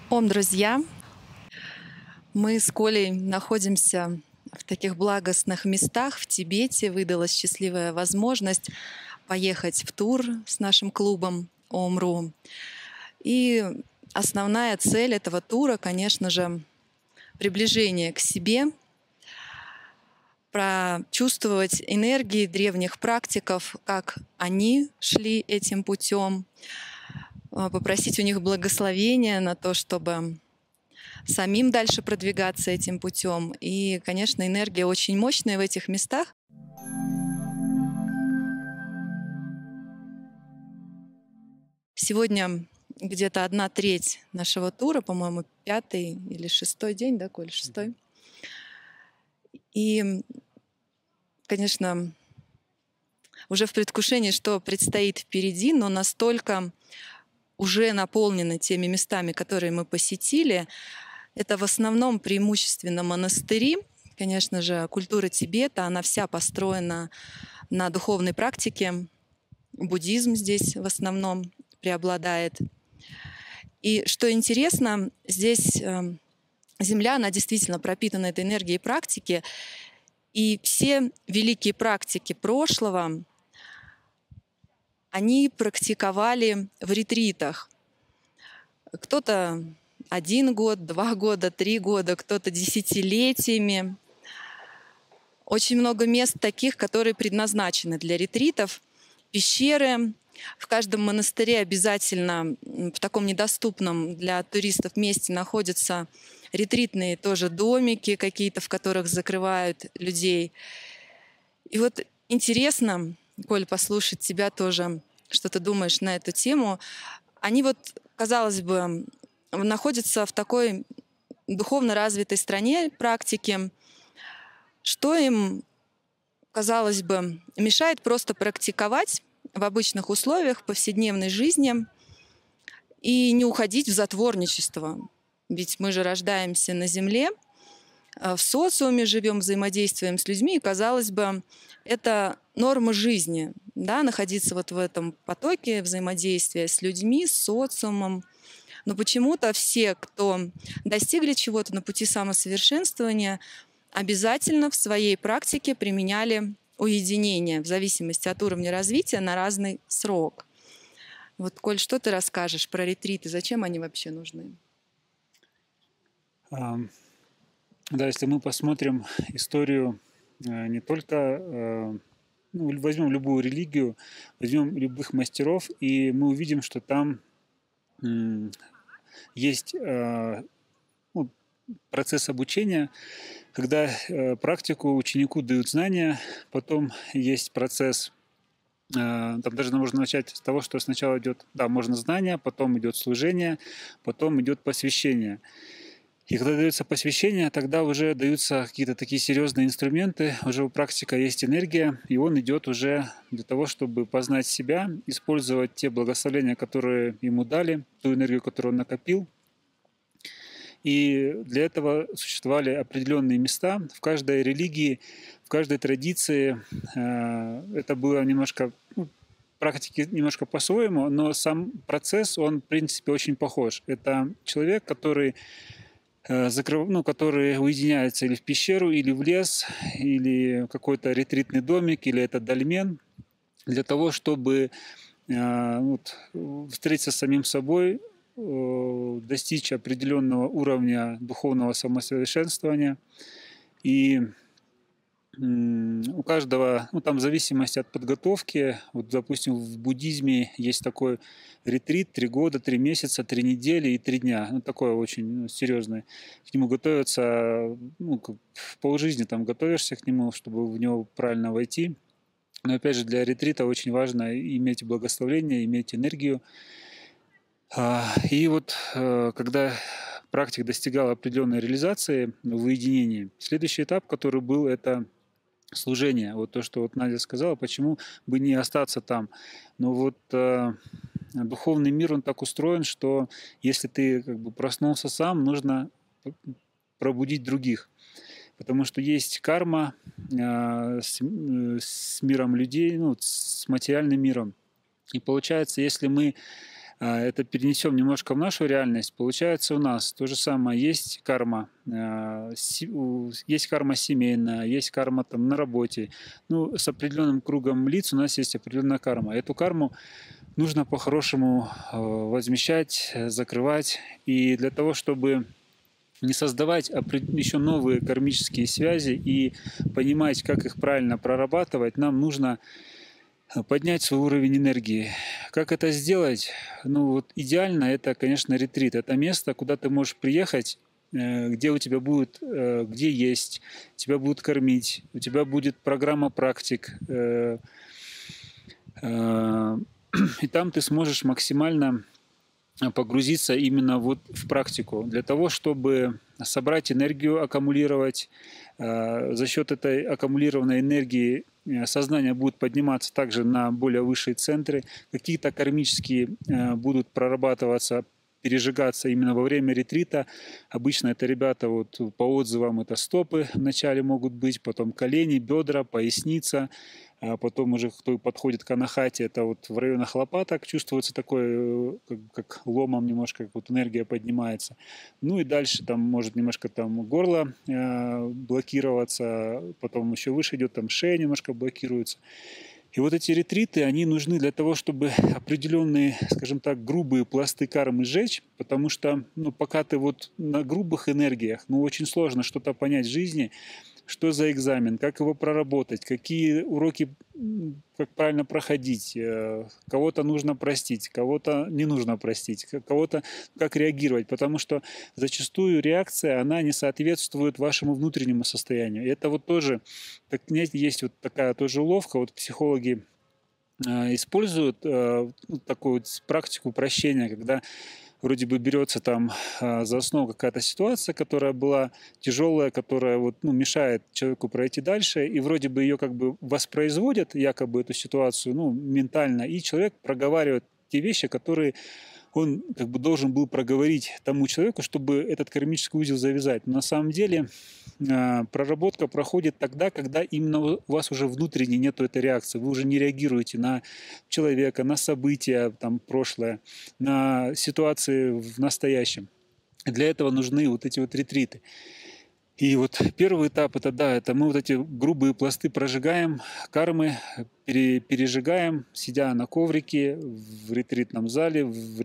Друзья, мы с Колей находимся в таких благостных местах в Тибете. Выдалась счастливая возможность поехать в тур с нашим клубом ОМРУ. И основная цель этого тура, конечно же, приближение к себе, прочувствовать энергии древних практиков, как они шли этим путем, попросить у них благословения на то, чтобы самим дальше продвигаться этим путем. И, конечно, энергия очень мощная в этих местах. Сегодня где-то 1/3 нашего тура, по-моему, 5-й или 6-й день, да, Коль, 6-й. И, конечно, уже в предвкушении, что предстоит впереди, но настолько уже наполнены теми местами, которые мы посетили. Это в основном преимущественно монастыри. Конечно же, культура Тибета, она вся построена на духовной практике. Буддизм здесь в основном преобладает. И что интересно, здесь земля, она действительно пропитана этой энергией практики. И все великие практики прошлого, они практиковали в ретритах. Кто-то 1 год, 2 года, 3 года, кто-то десятилетиями. Очень много мест таких, которые предназначены для ретритов. Пещеры. В каждом монастыре обязательно в таком недоступном для туристов месте находятся ретритные тоже домики какие-то, в которых закрывают людей. И вот интересно, Коль, послушать тебя тоже, что ты думаешь на эту тему. Они вот, казалось бы, находятся в такой духовно развитой стране практики. Что им, казалось бы, мешает просто практиковать в обычных условиях повседневной жизни и не уходить в затворничество? Ведь мы же рождаемся на земле, в социуме живем, взаимодействуем с людьми, и, казалось бы, это норма жизни, да, находиться вот в этом потоке взаимодействия с людьми, с социумом. Но почему-то все, кто достигли чего-то на пути самосовершенствования, обязательно в своей практике применяли уединение в зависимости от уровня развития на разный срок. Вот, Коль, что ты расскажешь про ретриты? Зачем они вообще нужны? Да, если мы посмотрим историю не только, возьмем любую религию, возьмем любых мастеров, и мы увидим, что там есть процесс обучения, когда практику ученику дают знания, потом есть процесс, там даже можно начать с того, что сначала идет, да, можно знание, потом идет служение, потом идет посвящение. И когда дается посвящение, тогда уже даются какие-то такие серьезные инструменты, уже у практика есть энергия, и он идет уже для того, чтобы познать себя, использовать те благословения, которые ему дали, ту энергию, которую он накопил. И для этого существовали определенные места в каждой религии, в каждой традиции. Это было немножко, практики немножко по-своему, но сам процесс, он в принципе очень похож. Это человек, который который уединяется или в пещеру, или в лес, или какой-то ретритный домик, или это дольмен, для того, чтобы встретиться с самим собой, достичь определенного уровня духовного самосовершенствования. И у каждого, там в зависимости от подготовки, вот, допустим, в буддизме есть такой ретрит 3 года, 3 месяца, 3 недели и 3 дня. Такое очень серьезное. К нему готовятся, в полжизни там готовишься к нему, чтобы в него правильно войти. Но опять же, для ретрита очень важно иметь благословение, иметь энергию. И вот когда практик достигал определенной реализации в уединении, следующий этап, который был, это служение. Вот то, что вот Надя сказала, почему бы не остаться там. Но вот духовный мир, он так устроен, что если ты проснулся сам, нужно пробудить других. Потому что есть карма с миром людей, с материальным миром. И получается, если мы это перенесем немножко в нашу реальность, получается у нас то же самое. Есть карма, есть карма семейная, есть карма там на работе. Ну, с определенным кругом лиц у нас есть определенная карма. Эту карму нужно по-хорошему возмещать, закрывать. И для того, чтобы не создавать еще новые кармические связи и понимать, как их правильно прорабатывать, нам нужно поднять свой уровень энергии. Как это сделать? Ну вот идеально это, конечно, ретрит. Это место, куда ты можешь приехать, где у тебя будет, где есть, тебя будут кормить, у тебя будет программа практик, и там ты сможешь максимально погрузиться именно вот в практику для того, чтобы собрать энергию, аккумулировать. За счет этой аккумулированной энергии сознание будет подниматься также на более высшие центры. Какие-то кармические будут прорабатываться, пережигаться именно во время ретрита. Обычно это ребята, вот по отзывам, это стопы вначале могут быть, потом колени, бедра, поясница. А потом уже кто подходит к анахате, это вот в районах лопаток чувствуется такое, как ломом немножко, как вот энергия поднимается. Ну и дальше там может немножко там горло блокироваться, потом еще выше идет, там шея немножко блокируется. И вот эти ретриты, они нужны для того, чтобы определенные, скажем так, грубые пласты кармы сжечь, потому что, ну, пока ты вот на грубых энергиях, ну, очень сложно что-то понять в жизни, что за экзамен, как его проработать, какие уроки, как правильно проходить, кого-то нужно простить, кого-то не нужно простить, кого-то как реагировать, потому что зачастую реакция, она не соответствует вашему внутреннему состоянию. И это вот тоже, так, есть вот такая тоже уловка, вот психологи используют такую вот практику прощения, когда вроде бы берется там за основу какая-то ситуация, которая была тяжелая, которая вот, ну, мешает человеку пройти дальше, и вроде бы ее как бы воспроизводят, якобы эту ситуацию, ну, ментально, и человек проговаривает те вещи, которые он как бы должен был проговорить тому человеку, чтобы этот кармический узел завязать. Но на самом деле проработка проходит тогда, когда именно у вас уже внутренне нету этой реакции. Вы уже не реагируете на человека, на события там, прошлое, на ситуации в настоящем. Для этого нужны вот эти вот ретриты. И вот первый этап это, да, это мы вот эти грубые пласты прожигаем, кармы пережигаем, сидя на коврике в ретритном зале, с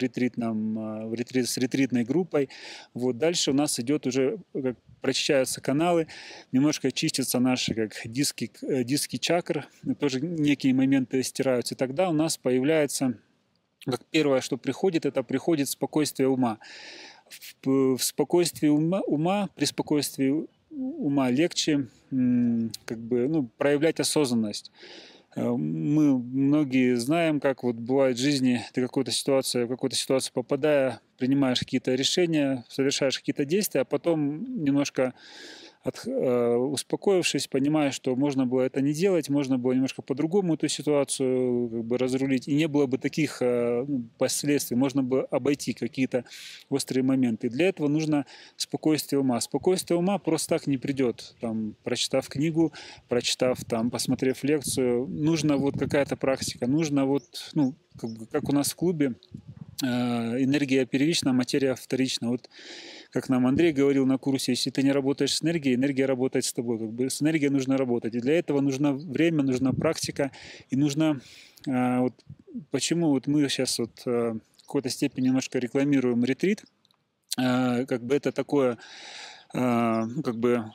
ретритной группой. Вот дальше у нас идет уже, как прочищаются каналы, немножко чистятся наши как диски чакр, тоже некие моменты стираются. И тогда у нас появляется, как первое, что приходит, это приходит спокойствие ума. В спокойствии ума, при спокойствии ума легче как бы, ну, проявлять осознанность. Мы многие знаем, как вот бывает в жизни, ты в какую-то ситуацию попадая, принимаешь какие-то решения, совершаешь какие-то действия, а потом немножко успокоившись, понимая, что можно было это не делать, можно было немножко по-другому эту ситуацию как бы разрулить, и не было бы таких последствий, можно бы обойти какие-то острые моменты. Для этого нужно спокойствие ума. Спокойствие ума просто так не придет, там, прочитав книгу, там, посмотрев лекцию. Нужна вот какая-то практика, нужно вот, ну, как у нас в клубе, энергия первична, материя вторична. Вот как нам Андрей говорил на курсе, если ты не работаешь с энергией, энергия работает с тобой. Как бы с энергией нужно работать. И для этого нужно время, нужна практика. И нужно... Вот почему вот мы сейчас вот в какой-то степени немножко рекламируем ретрит. Как бы это такое... как бы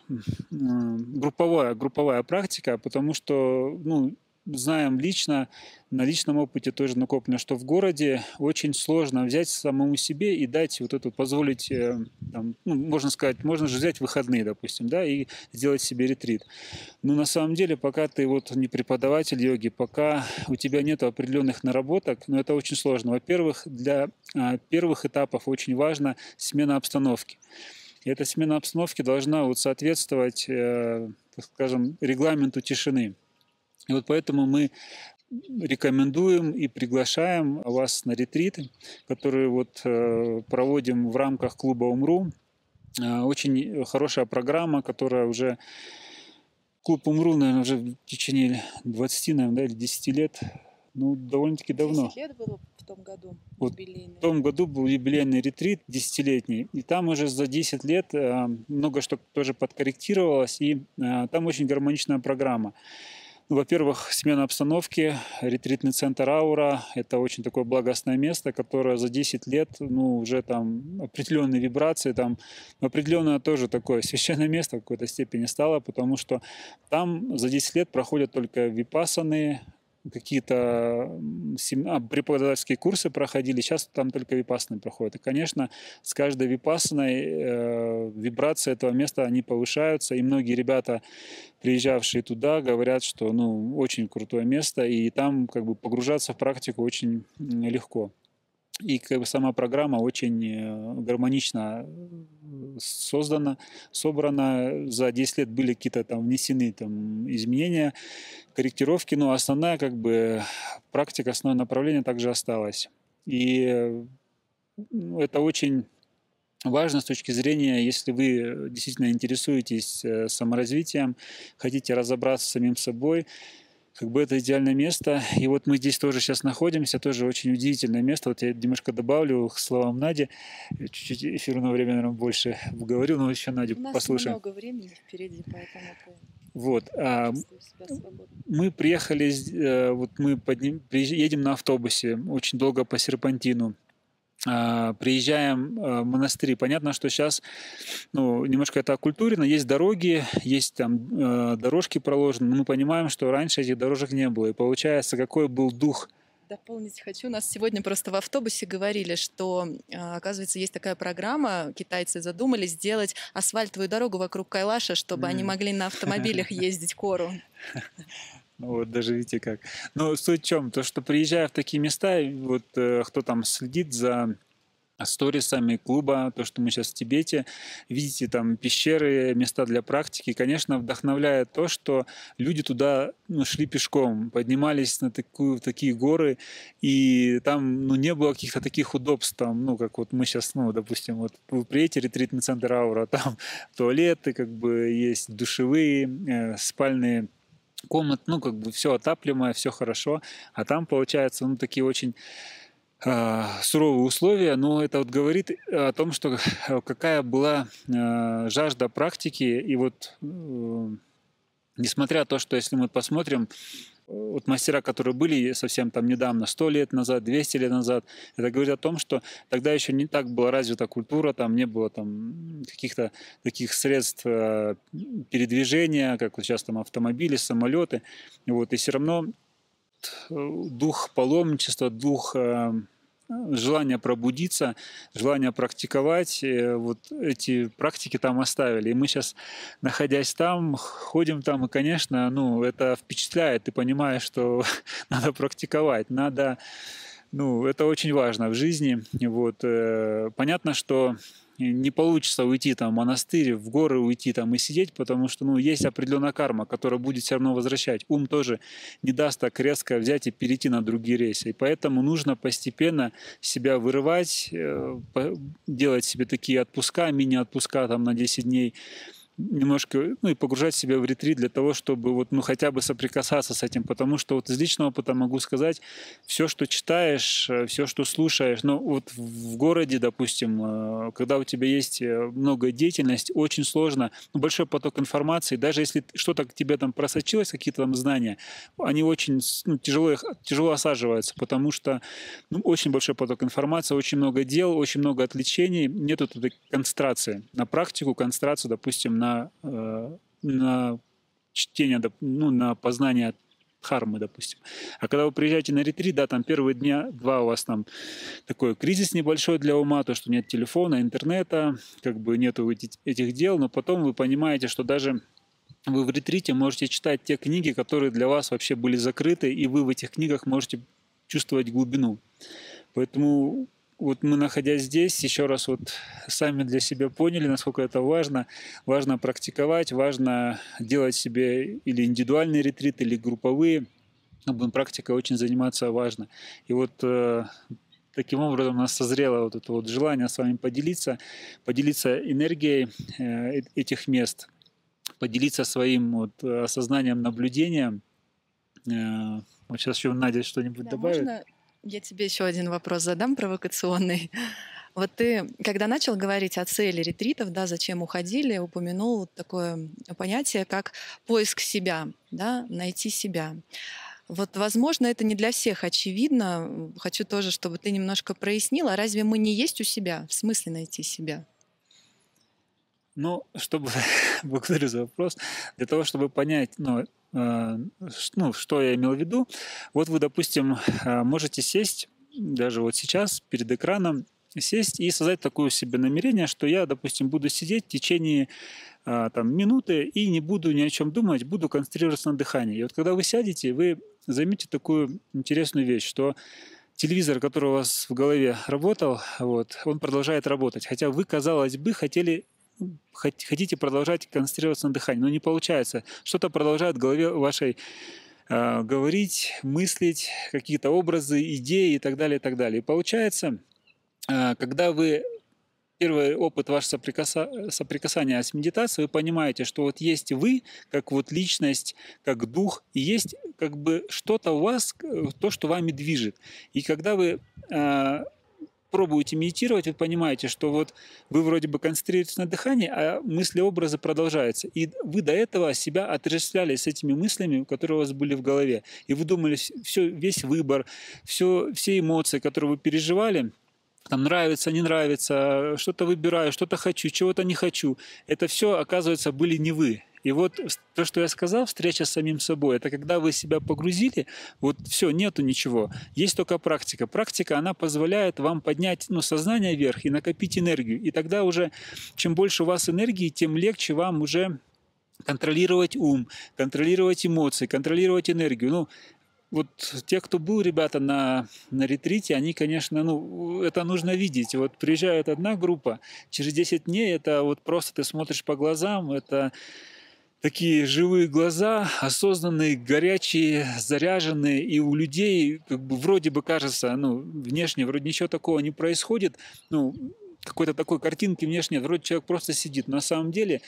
групповая практика, потому что, ну, знаем лично, на личном опыте тоже накоплено, что в городе очень сложно взять самому себе и дать вот эту, позволить, там, ну, можно сказать, можно же взять выходные, допустим, да, и сделать себе ретрит. Но на самом деле, пока ты вот не преподаватель йоги, пока у тебя нет определенных наработок, но это очень сложно. Во-первых, для первых этапов очень важна смена обстановки. И эта смена обстановки должна вот соответствовать, так скажем, регламенту тишины. И вот поэтому мы рекомендуем и приглашаем вас на ретриты, которые вот проводим в рамках клуба «Умру». Очень хорошая программа, которая уже... Клуб «Умру», наверное, уже в течение 20, наверное, да, или 10 лет Ну, довольно-таки давно. 10 лет было в том году Вот юбилейный. в том году был юбилейный ретрит 10-летний, и там уже за 10 лет много что тоже подкорректировалось, и там очень гармоничная программа. Ну, во-первых, смена обстановки, ретритный центр «Аура» — это очень такое благостное место, которое за 10 лет, ну, уже там определенные вибрации, там определенное тоже такое священное место в какой-то степени стало, потому что там за 10 лет проходят только випассаны, какие-то преподавательские курсы проходили, сейчас там только випассаны проходят. И, конечно, с каждой випассаной вибрации этого места, они повышаются, и многие ребята, приезжавшие туда, говорят, что, ну, очень крутое место, и там как бы погружаться в практику очень легко. И как бы сама программа очень гармонично создана, собрана. За 10 лет были какие-то там внесены там изменения, корректировки, но основная как бы практика, основное направление также осталось. И это очень важно с точки зрения, если вы действительно интересуетесь саморазвитием, хотите разобраться с самим собой, как бы это идеальное место. И вот мы здесь тоже сейчас находимся, тоже очень удивительное место. Вот я немножко добавлю к словам Нади, чуть-чуть эфирного времени, наверное, больше говорю, но еще Надю У нас послушаем. много времени впереди, поэтому ты Вот. чувствуешь себя свободно. Мы приехали, вот мы едем на автобусе очень долго по серпантину. Приезжаем в монастыри. Понятно, что сейчас, ну, немножко это оккультурено. Есть дороги, есть там дорожки проложены, но мы понимаем, что раньше этих дорожек не было. И получается, какой был дух. Дополнить хочу. У нас сегодня просто в автобусе говорили, что, оказывается, есть такая программа, китайцы задумались сделать асфальтовую дорогу вокруг Кайлаша, чтобы они могли на автомобилях ездить к Ору. Ну вот даже видите как. Но суть в чем? То, что приезжая в такие места, вот кто там следит за сторисами клуба, то, что мы сейчас в Тибете, видите там пещеры, места для практики, конечно, вдохновляет то, что люди туда, ну, шли пешком, поднимались на такие горы, и там, ну, не было каких-то таких удобств, там, ну, как вот мы сейчас, ну, допустим, вот вы приедете, ретритный центр «Аура», там туалеты, как бы есть душевые, спальные комнаты, ну, как бы все отапливаемое, все хорошо, а там, получается, ну, такие очень суровые условия, но это вот говорит о том, что какая была жажда практики, и вот несмотря на то, что если мы посмотрим, вот мастера, которые были совсем там недавно, 100 лет назад, 200 лет назад, это говорит о том, что тогда еще не так была развита культура, там не было там каких-то таких средств передвижения, как вот сейчас там автомобили, самолеты, вот, и все равно дух паломничества, дух желание пробудиться, желание практиковать, вот эти практики там оставили. И мы сейчас, находясь там, ходим там, и, конечно, ну, это впечатляет. Ты понимаешь, что надо практиковать, надо, ну, это очень важно в жизни. Вот. Понятно, что не получится уйти там в монастырь, в горы уйти там и сидеть, потому что, ну, есть определенная карма, которая будет все равно возвращать. Ум тоже не даст так резко взять и перейти на другие рейсы. И поэтому нужно постепенно себя вырывать, делать себе такие отпуска, мини-отпуска там на 10 дней, немножко, ну, и погружать себя в ретрит для того, чтобы вот, ну, хотя бы соприкасаться с этим, потому что вот из личного опыта могу сказать, все, что читаешь, все, что слушаешь, ну, вот в городе, допустим, когда у тебя есть много деятельности, очень сложно, ну, большой поток информации, даже если что-то к тебе там просочилось, какие-то там знания, они очень, ну, тяжело осаживаются, потому что, ну, очень большой поток информации, очень много дел, очень много отвлечений, нету тут концентрации на практику, концентрацию, допустим, на чтение, ну, на познание дхармы, допустим. А когда вы приезжаете на ретрит, да, там первые дня, два у вас там такой кризис небольшой для ума, то, что нет телефона, интернета, как бы нету этих дел, но потом вы понимаете, что даже вы в ретрите можете читать те книги, которые для вас вообще были закрыты, и вы в этих книгах можете чувствовать глубину. Поэтому вот мы, находясь здесь, еще раз вот сами для себя поняли, насколько это важно. Важно практиковать, важно делать себе или индивидуальные ретриты, или групповые. Практикой очень заниматься важно. И вот таким образом у нас созрело вот это вот желание с вами поделиться энергией этих мест, поделиться своим вот осознанием, наблюдением, Вот сейчас еще Надя что-нибудь Да, добавит. можно я тебе еще один вопрос задам провокационный? Вот ты, когда начал говорить о цели ретритов, да, зачем уходили, упомянул такое понятие, как поиск себя, да, найти себя. Вот, возможно, это не для всех очевидно. Хочу тоже, чтобы ты немножко прояснила, разве мы не есть у себя? В смысле найти себя? Ну, чтобы, благодарю за вопрос, для того, чтобы понять, что я имел в виду, вот вы, допустим, можете сесть, даже вот сейчас перед экраном, сесть и создать такое себе намерение, что я, допустим, буду сидеть в течение минуты и не буду ни о чем думать, буду концентрироваться на дыхании. И вот когда вы сядете, вы заметите такую интересную вещь, что телевизор, который у вас в голове работал, вот, он продолжает работать. Хотя вы, казалось бы, хотите продолжать концентрироваться на дыхании, но не получается. Что-то продолжает в голове вашей говорить, мыслить, какие-то образы, идеи и так далее, и так далее. И получается, когда вы первый опыт ваше соприкасания с медитацией, вы понимаете, что вот есть вы, как вот личность, как дух, и есть как бы что-то у вас, то, что вами движет. И когда вы пробуете медитировать, вы понимаете, что вот вы вроде бы концентрируетесь на дыхании, а мысли, образы продолжаются. И вы до этого себя отождествляли с этими мыслями, которые у вас были в голове. И вы думали, весь выбор, все эмоции, которые вы переживали, там нравится, не нравится, что-то выбираю, что-то хочу, чего-то не хочу. Это все, оказывается, были не вы. И вот то, что я сказал, встреча с самим собой, это когда вы себя погрузили, вот все, нету ничего. Есть только практика. Практика, она позволяет вам поднять сознание вверх и накопить энергию. И тогда уже, чем больше у вас энергии, тем легче вам уже контролировать ум, контролировать эмоции, контролировать энергию. Вот те, кто был, ребята, на ретрите, они, конечно, это нужно видеть. Вот приезжает одна группа, через 10 дней это вот просто ты смотришь по глазам, это такие живые глаза, осознанные, горячие, заряженные, и у людей как бы вроде бы кажется, внешне вроде ничего такого не происходит, какой-то такой картинки внешне, вроде человек просто сидит. Но на самом деле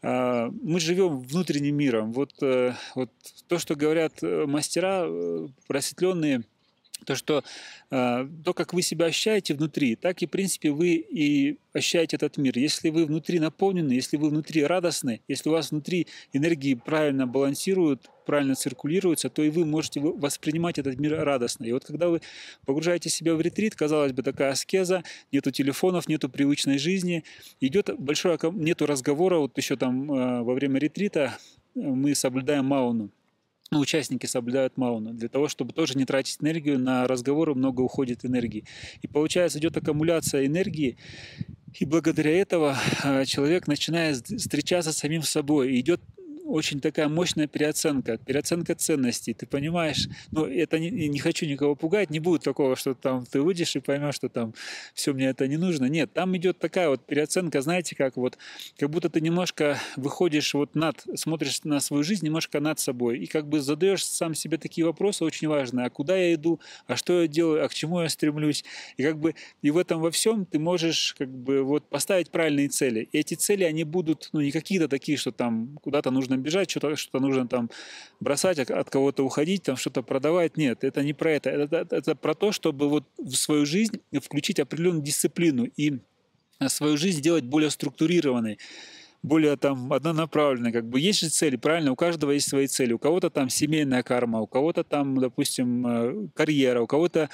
мы живем внутренним миром. Вот то, что говорят мастера просветленные, то, что то, как вы себя ощущаете внутри, так и, в принципе, вы и ощущаете этот мир. Если вы внутри наполнены, если вы внутри радостны, если у вас внутри энергии правильно балансируют, правильно циркулируются, то и вы можете воспринимать этот мир радостно. И вот когда вы погружаете себя в ретрит, казалось бы, такая аскеза, нету телефонов, нету привычной жизни, идет нету разговора. Вот еще там во время ретрита мы соблюдаем мауну. Участники соблюдают мауну. Для того, чтобы тоже не тратить энергию, на разговоры много уходит энергии. И получается, идет аккумуляция энергии, и благодаря этого человек начинает встречаться с самим собой. И идет очень такая мощная переоценка ценностей. Ты понимаешь, это не хочу никого пугать, не будет такого, что там ты выйдешь и поймешь, что там все, мне это не нужно. Нет, там идет такая вот переоценка, знаете, как будто ты немножко выходишь смотришь на свою жизнь немножко над собой и как бы задаешь сам себе такие вопросы очень важные. А куда я иду? А что я делаю? А к чему я стремлюсь? И в этом во всем ты можешь поставить правильные цели. И эти цели, они будут, не какие-то такие, что там куда-то нужно бежать, что-то нужно там бросать, от кого-то уходить, там что-то продавать. Нет, это не про это. Это про то, чтобы в свою жизнь включить определенную дисциплину и свою жизнь сделать более структурированной, более однонаправленной. Есть же цели, правильно? У каждого есть свои цели. У кого-то там семейная карма, у кого-то там, допустим, карьера, у кого-то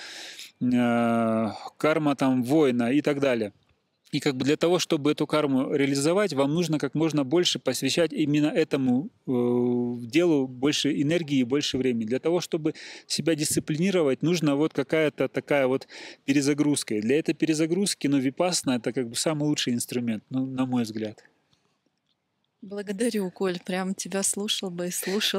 карма там воина и так далее. И для того, чтобы эту карму реализовать, вам нужно как можно больше посвящать именно этому делу больше энергии и больше времени. Для того, чтобы себя дисциплинировать, нужна какая-то такая перезагрузка. И для этой перезагрузки, випассана — это самый лучший инструмент, на мой взгляд. Благодарю, Коль, прям тебя слушал бы и слушал.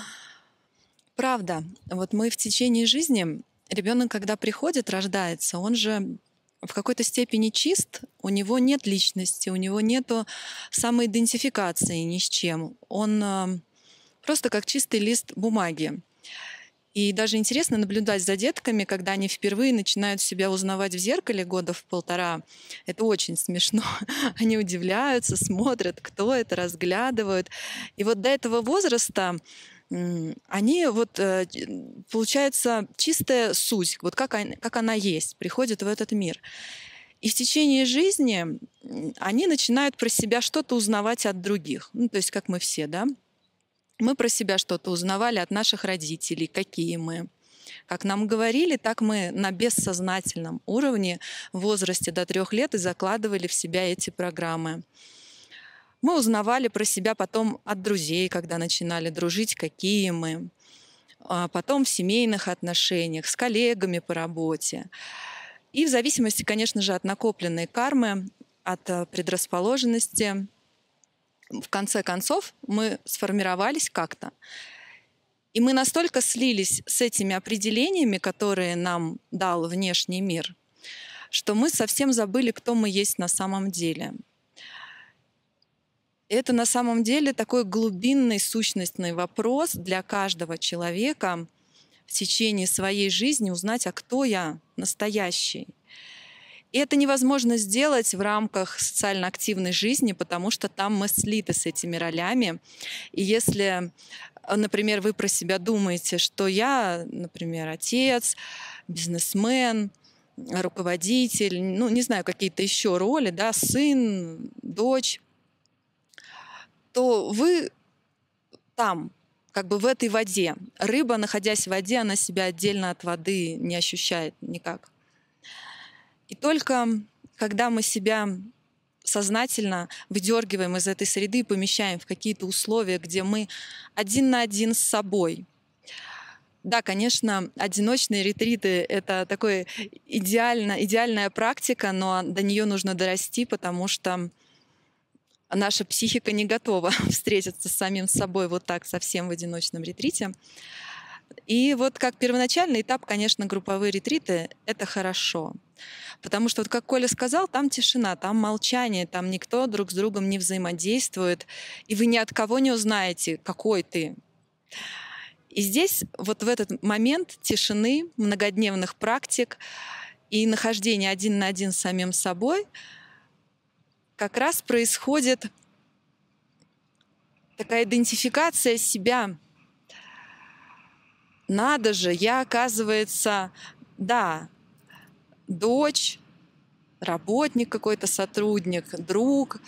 Правда, мы в течение жизни, ребенок, когда приходит, рождается, он же в какой-то степени чист, у него нет личности, у него нет самоидентификации ни с чем. Он просто как чистый лист бумаги. И даже интересно наблюдать за детками, когда они впервые начинают себя узнавать в зеркале года в 1,5. Это очень смешно. Они удивляются, смотрят, кто это, разглядывают. И до этого возраста они вот, получается, чистая суть, вот как она есть, приходит в этот мир. И в течение жизни они начинают про себя что-то узнавать от других. Ну, то есть как мы все, да? Мы про себя что-то узнавали от наших родителей, какие мы. Как нам говорили, так мы на бессознательном уровне в возрасте до 3 лет и закладывали в себя эти программы. Мы узнавали про себя потом от друзей, когда начинали дружить, какие мы. Потом в семейных отношениях, с коллегами по работе. И в зависимости, конечно же, от накопленной кармы, от предрасположенности, в конце концов мы сформировались как-то. И мы настолько слились с этими определениями, которые нам дал внешний мир, что мы совсем забыли, кто мы есть на самом деле. Это на самом деле такой глубинный сущностный вопрос для каждого человека в течение своей жизни узнать, а кто я настоящий. И это невозможно сделать в рамках социально активной жизни, потому что там мы слиты с этими ролями. И если, например, вы про себя думаете, что я, например, отец, бизнесмен, руководитель, ну, не знаю, какие-то еще роли, да, сын, дочь, то вы там, как бы в этой воде. Рыба, находясь в воде, она себя отдельно от воды не ощущает никак. И только когда мы себя сознательно выдергиваем из этой среды и помещаем в какие-то условия, где мы один на один с собой. Да, конечно, одиночные ретриты — это такая идеальная практика, но до нее нужно дорасти, потому что наша психика не готова встретиться с самим собой вот так совсем в одиночном ретрите. И вот как первоначальный этап, конечно, групповые ретриты — это хорошо. Потому что, вот как Коля сказал, там тишина, там молчание, там никто друг с другом не взаимодействует, и вы ни от кого не узнаете, какой ты. И здесь вот в этот момент тишины, многодневных практик и нахождения один на один с самим собой как раз происходит такая идентификация себя. Надо же, я, оказывается, да, дочь, работник какой-то, сотрудник, друг.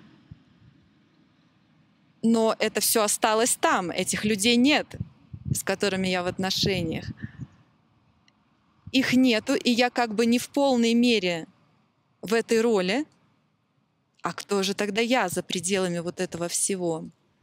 Но это все осталось там, этих людей нет, с которыми я в отношениях. Их нету, и я как бы не в полной мере в этой роли. А кто же тогда я за пределами вот этого всего?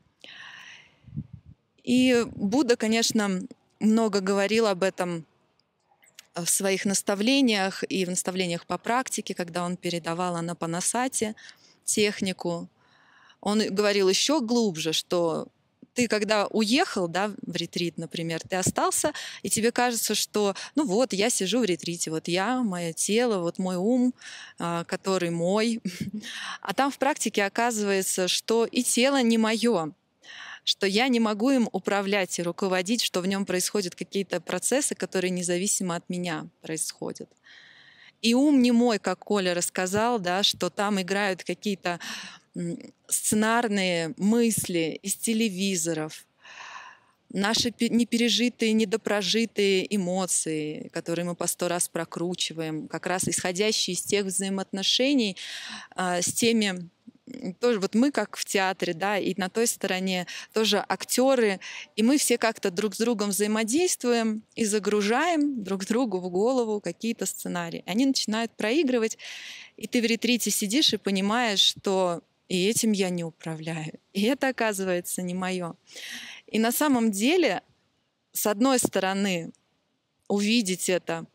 И Будда, конечно, много говорил об этом в своих наставлениях и в наставлениях по практике, когда он передавал Анапанасати технику. Он говорил еще глубже, что ты, когда уехал, да, в ретрит, например, ты остался, и тебе кажется, что, ну вот, я сижу в ретрите, вот я, мое тело, вот мой ум, который мой. А там в практике оказывается, что и тело не мое, что я не могу им управлять и руководить, что в нем происходят какие-то процессы, которые независимо от меня происходят. И ум не мой, как Коля рассказал, да, что там играют какие-то сценарные мысли из телевизоров, наши непережитые, недопрожитые эмоции, которые мы по 100 раз прокручиваем, как раз исходящие из тех взаимоотношений с теми. Тоже вот мы как в театре, да, и на той стороне тоже актеры, и мы все как-то друг с другом взаимодействуем и загружаем друг другу в голову какие-то сценарии. Они начинают проигрывать, и ты в ретрите сидишь и понимаешь, что и этим я не управляю, и это, оказывается, не мое. И на самом деле, с одной стороны, увидеть это,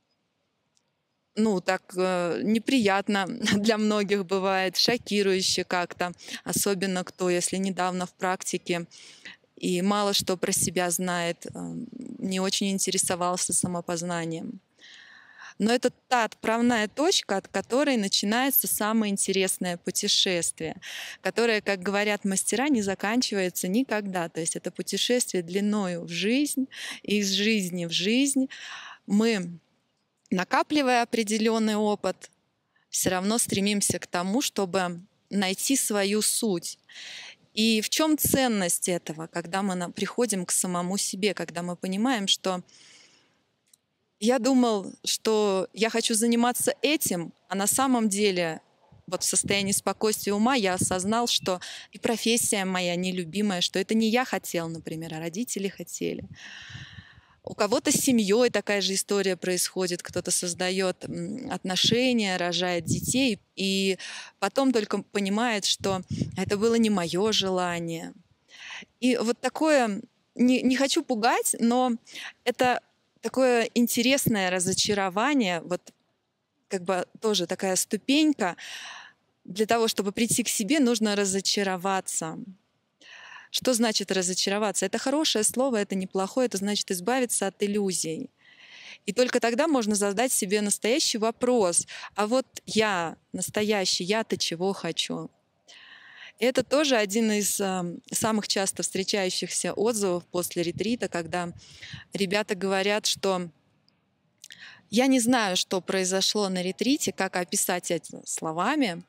ну, так неприятно для многих бывает, шокирующе как-то, особенно кто, если недавно в практике и мало что про себя знает, не очень интересовался самопознанием. Но это та отправная точка, от которой начинается самое интересное путешествие, которое, как говорят мастера, не заканчивается никогда. То есть это путешествие длиною в жизнь, и из жизни в жизнь мы, накапливая определенный опыт, все равно стремимся к тому, чтобы найти свою суть. И в чем ценность этого, когда мы приходим к самому себе, когда мы понимаем, что я думал, что я хочу заниматься этим, а на самом деле вот в состоянии спокойствия ума я осознал, что и профессия моя нелюбимая, что это не я хотел, например, а родители хотели. У кого-то с семьей такая же история происходит, кто-то создает отношения, рожает детей, и потом только понимает, что это было не мое желание. И вот такое, не хочу пугать, но это такое интересное разочарование, вот как бы тоже такая ступенька. Для того, чтобы прийти к себе, нужно разочароваться. Что значит разочароваться? Это хорошее слово, это неплохое, это значит избавиться от иллюзий. И только тогда можно задать себе настоящий вопрос. А вот я, настоящий, я-то чего хочу? И это тоже один из самых часто встречающихся отзывов после ретрита, когда ребята говорят, что я не знаю, что произошло на ретрите, как описать это словами,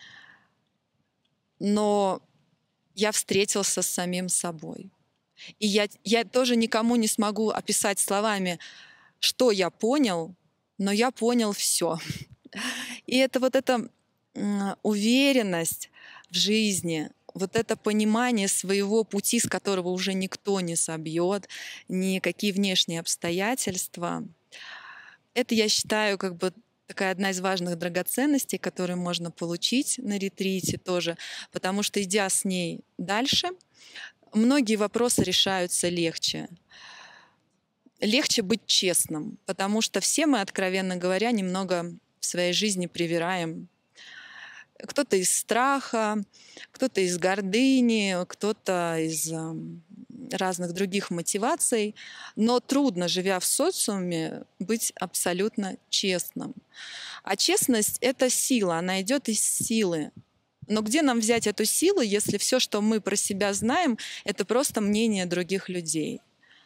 но я встретился с самим собой. И я тоже никому не смогу описать словами, что я понял, но я понял все. И это вот эта уверенность в жизни, вот это понимание своего пути, с которого уже никто не собьет, никакие внешние обстоятельства. Это, я считаю, как бы такая одна из важных драгоценностей, которые можно получить на ретрите тоже, потому что, идя с ней дальше, многие вопросы решаются легче. Легче быть честным, потому что все мы, откровенно говоря, немного в своей жизни привираем. Кто-то из страха, кто-то из гордыни, кто-то из разных других мотиваций. Но трудно, живя в социуме, быть абсолютно честным. А честность — это сила, она идет из силы. Но где нам взять эту силу, если все, что мы про себя знаем, это просто мнение других людей?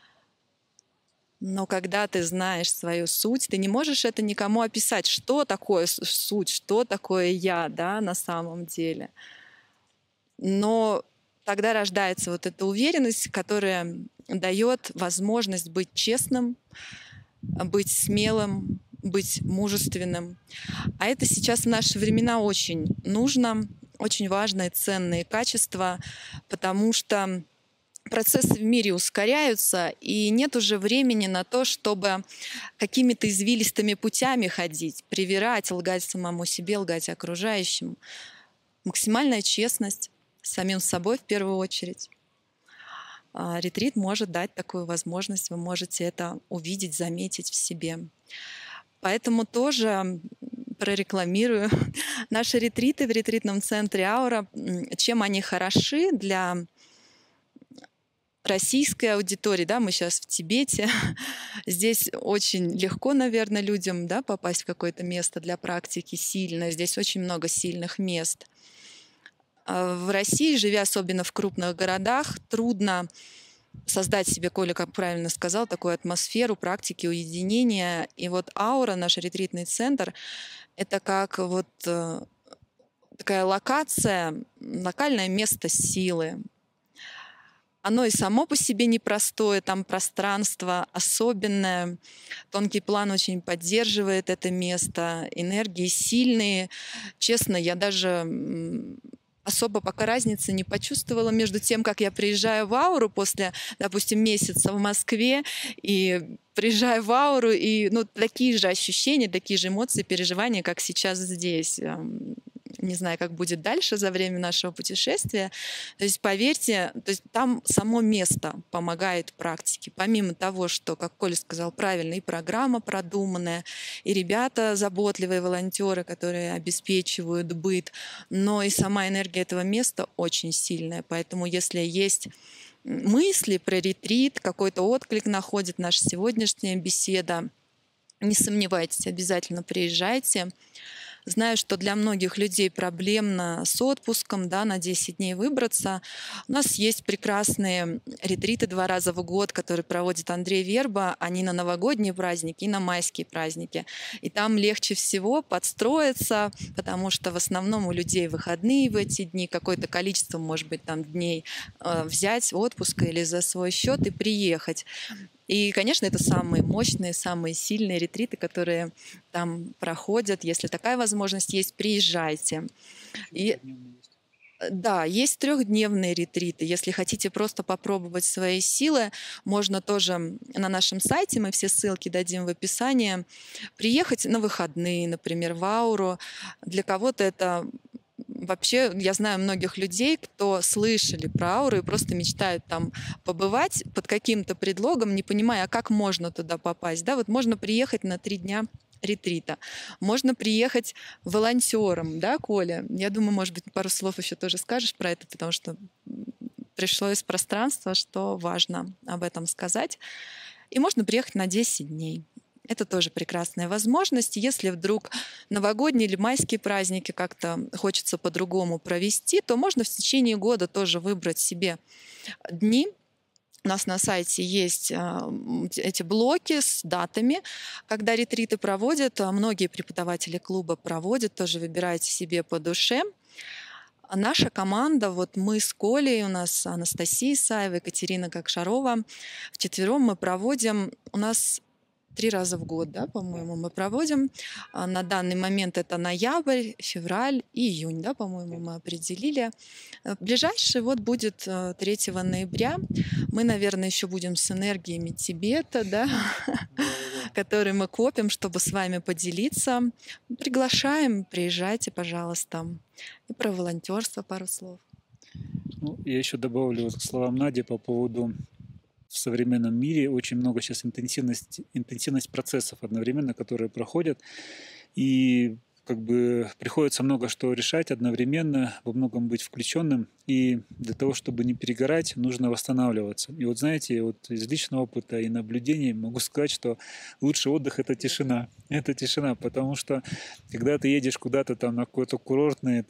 Но когда ты знаешь свою суть, ты не можешь это никому описать, что такое суть, что такое я, да, на самом деле. Но тогда рождается вот эта уверенность, которая дает возможность быть честным, быть смелым, быть мужественным. А это сейчас в наши времена очень нужно, очень важные, ценные качества, потому что процессы в мире ускоряются, и нет уже времени на то, чтобы какими-то извилистыми путями ходить, привирать, лгать самому себе, лгать окружающим. Максимальная честность с самим собой в первую очередь. Ретрит может дать такую возможность, вы можете это увидеть, заметить в себе. Поэтому тоже прорекламирую наши ретриты в ретритном центре «Аура». Чем они хороши для российской аудитории, да, мы сейчас в Тибете, здесь очень легко, наверное, людям, да, попасть в какое-то место для практики сильное, здесь очень много сильных мест. А в России, живя особенно в крупных городах, трудно создать себе, Коля, как правильно сказал, такую атмосферу практики уединения. И вот «Аура», наш ретритный центр, это как вот такая локация, локальное место силы. Оно и само по себе непростое, там пространство особенное. Тонкий план очень поддерживает это место. Энергии сильные. Честно, я даже особо пока разницы не почувствовала между тем, как я приезжаю в «Ауру» после, допустим, месяца в Москве, и приезжаю в «Ауру», и такие же ощущения, такие же эмоции, переживания, как сейчас здесь. Не знаю, как будет дальше за время нашего путешествия. То есть, поверьте, там само место помогает практике. Помимо того, что, как Коля сказал правильно, и программа продуманная, и ребята заботливые, волонтеры, которые обеспечивают быт, но и сама энергия этого места очень сильная. Поэтому, если есть мысли про ретрит, какой-то отклик находит наша сегодняшняя беседа, не сомневайтесь, обязательно приезжайте. Знаю, что для многих людей проблемно с отпуском, да, на 10 дней выбраться. У нас есть прекрасные ретриты 2 раза в год, которые проводит Андрей Верба. Они на новогодние праздники и на майские праздники. И там легче всего подстроиться, потому что в основном у людей выходные в эти дни, какое-то количество, может быть, там дней взять отпуска или за свой счет и приехать. И, конечно, это самые мощные, самые сильные ретриты, которые там проходят. Если такая возможность есть, приезжайте. И да, есть 3-дневные ретриты. Если хотите просто попробовать свои силы, можно тоже на нашем сайте, мы все ссылки дадим в описании, приехать на выходные, например, в Ауру. Для кого-то это вообще, я знаю многих людей, кто слышали про Ауру и просто мечтают там побывать под каким-то предлогом, не понимая, а как можно туда попасть. Да, вот можно приехать на 3 дня ретрита. Можно приехать волонтером, да, Коля? Я думаю, может быть, пару слов еще тоже скажешь про это, потому что пришло из пространства, что важно об этом сказать. И можно приехать на 10 дней. Это тоже прекрасная возможность. Если вдруг новогодние или майские праздники как-то хочется по-другому провести, то можно в течение года тоже выбрать себе дни. У нас на сайте есть эти блоки с датами, когда ретриты проводят. Многие преподаватели клуба проводят, тоже выбирайте себе по душе. А наша команда, вот мы с Колей, у нас Анастасия Исаева, Екатерина Кокшарова, вчетвером мы проводим, у нас 3 раза в год, да, по-моему, мы проводим. На данный момент это ноябрь, февраль и июнь, да, по-моему, мы определили. Ближайший вот будет 3 ноября. Мы, наверное, еще будем с энергиями Тибета, да, которые мы копим, чтобы с вами поделиться. Приглашаем, приезжайте, пожалуйста. И про волонтерство пару слов. Ну, я еще добавлю вот к словам Нади по поводу в современном мире очень много сейчас интенсивность процессов одновременно, которые проходят. И как бы приходится много что решать одновременно, во многом быть включенным. И для того, чтобы не перегорать, нужно восстанавливаться. И вот знаете, вот из личного опыта и наблюдений могу сказать, что лучший отдых – это тишина. Это тишина, потому что когда ты едешь куда-то там на какую-то курортную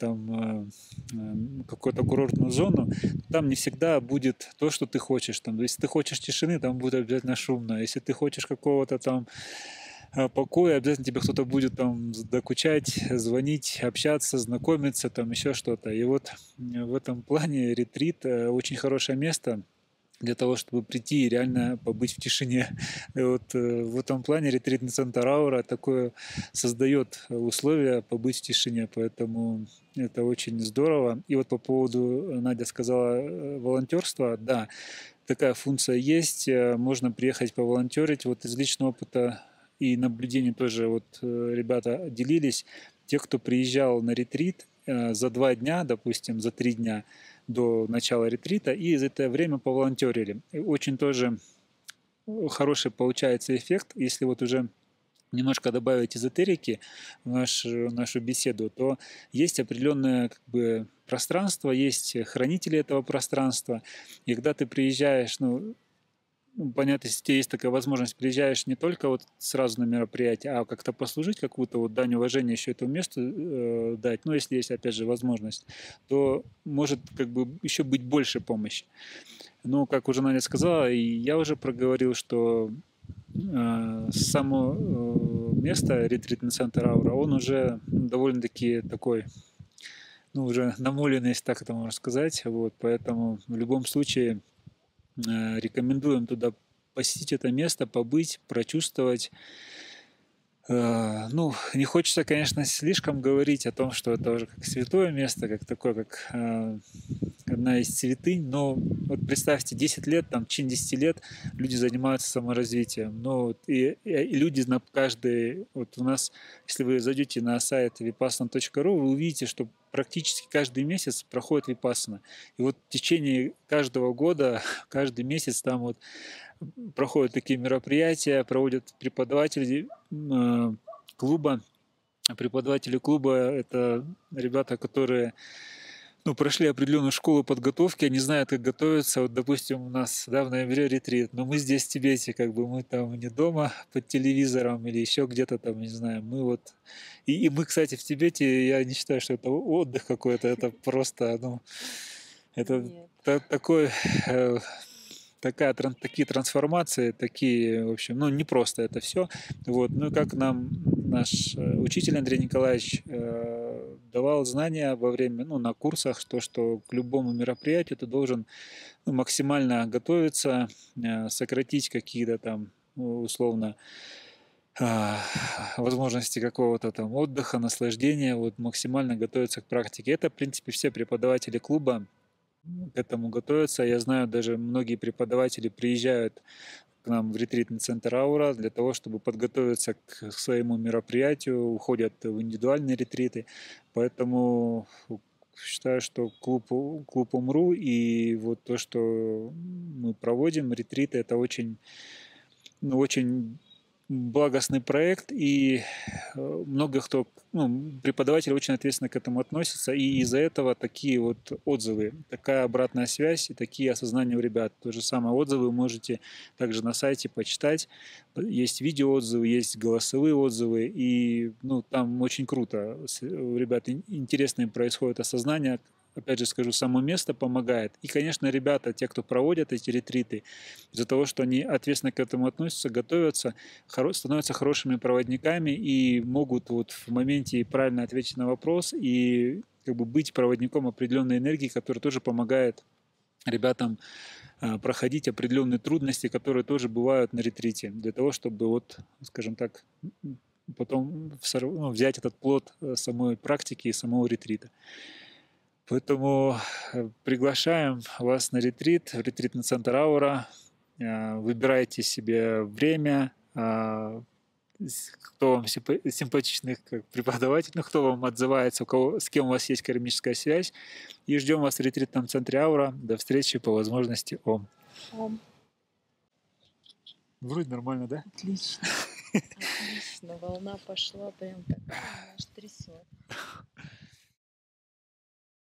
зону, там не всегда будет то, что ты хочешь. Там, если ты хочешь тишины, там будет обязательно шумно. Если ты хочешь какого-то там покоя, обязательно тебе кто-то будет там докучать, звонить, общаться, знакомиться, там еще что-то. И вот в этом плане ретрит очень хорошее место для того, чтобы прийти и реально побыть в тишине. И вот в этом плане ретритный центр Аура такое создает условия побыть в тишине, поэтому это очень здорово. И вот по поводу, Надя сказала, волонтерства, да, такая функция есть, можно приехать поволонтерить. Вот из личного опыта и наблюдений тоже вот ребята делились. Те, кто приезжал на ретрит за 2 дня, допустим, за 3 дня до начала ретрита, и за это время поволонтерили. И очень тоже хороший получается эффект, если вот уже немножко добавить эзотерики в нашу беседу, то есть определенное как бы пространство, есть хранители этого пространства. И когда ты приезжаешь, понятно, если у тебя есть такая возможность, приезжаешь не только вот сразу на мероприятие, а как-то послужить, какую-то вот дань уважения еще этому месту дать, если есть, опять же, возможность, то может как бы еще быть больше помощи. Но, как уже Надя сказала, и я уже проговорил, что само место, ретритный центр Аура, он уже довольно-таки такой, уже намоленный, если так это можно сказать, вот, поэтому в любом случае рекомендуем туда посетить это место, побыть, прочувствовать. Не хочется, конечно, слишком говорить о том, что это уже как святое место, как такое, как одна из святынь, но вот представьте, 10 лет, в течение 10 лет люди занимаются саморазвитием, и люди на каждый, вот у нас, если вы зайдете на сайт vipassana.ru, вы увидите, что практически каждый месяц проходит випассана. И вот в течение каждого года, каждый месяц там вот проходят такие мероприятия, проводят преподаватели клуба. Преподаватели клуба – это ребята, которые ну, прошли определенную школу подготовки, они знают, как готовиться. Вот, допустим, у нас, да, в ноябре ретрит, но мы здесь в Тибете, как бы мы там не дома под телевизором или еще где-то там, не знаю, мы вот... И мы, кстати, в Тибете, я не считаю, что это отдых какой-то, это просто, ну, это Нет. такой такие трансформации, такие, в общем, ну, не просто это все. Вот. Ну, и как нам наш учитель Андрей Николаевич давал знания во время, ну, на курсах, что к любому мероприятию ты должен, ну, максимально готовиться, сократить какие-то там, ну, условно, а, возможности какого-то там отдыха, наслаждения, вот максимально готовиться к практике. Это, в принципе, все преподаватели клуба к этому готовятся. Я знаю, даже многие преподаватели приезжают к нам в ретритный центр «Аура» для того, чтобы подготовиться к своему мероприятию, уходят в индивидуальные ретриты. Поэтому считаю, что клуб «Умру» и вот то, что мы проводим, ретриты, это очень, ну, очень благостный проект, и много кто, ну, преподаватели очень ответственно к этому относятся, и из-за этого такие вот отзывы, такая обратная связь и такие осознания у ребят. То же самое отзывы вы можете также на сайте почитать. Есть видеоотзывы, есть голосовые отзывы, и, ну, там очень круто. У ребят интересно им происходит осознание. Опять же скажу, само место помогает. И, конечно, ребята, те, кто проводят эти ретриты, из-за того, что они ответственно к этому относятся, готовятся, становятся хорошими проводниками и могут вот в моменте правильно ответить на вопрос и как бы быть проводником определенной энергии, которая тоже помогает ребятам проходить определенные трудности, которые тоже бывают на ретрите, для того, чтобы вот, скажем так, потом ну, взять этот плод самой практики и самого ретрита. Поэтому приглашаем вас на ретрит, в ретритный центр «Аура». Выбирайте себе время, кто вам симпатичный как преподаватель, ну, кто вам отзывается, с кем у вас есть кармическая связь. И ждем вас в ретритном центре «Аура». До встречи по возможности. Ом. Ом. Вроде нормально, да? Отлично. Отлично. Волна пошла прям такая, аж трясет.